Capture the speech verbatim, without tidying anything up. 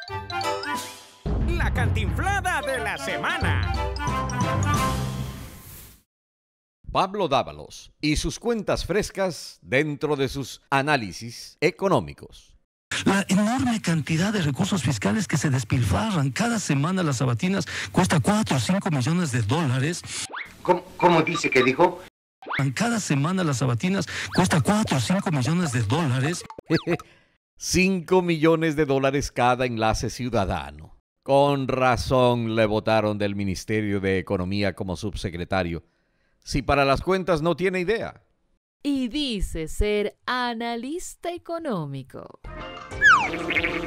La cantinflada de la semana. Pablo Dávalos y sus cuentas frescas dentro de sus análisis económicos. La enorme cantidad de recursos fiscales que se despilfarran. Cada semana las sabatinas cuesta cuatro o cinco millones de dólares. ¿Cómo, cómo dice que dijo? Cada semana las sabatinas cuesta cuatro o cinco millones de dólares. cinco millones de dólares cada enlace ciudadano. Con razón le votaron del Ministerio de Economía como subsecretario. Si para las cuentas no tiene idea. Y dice ser analista económico.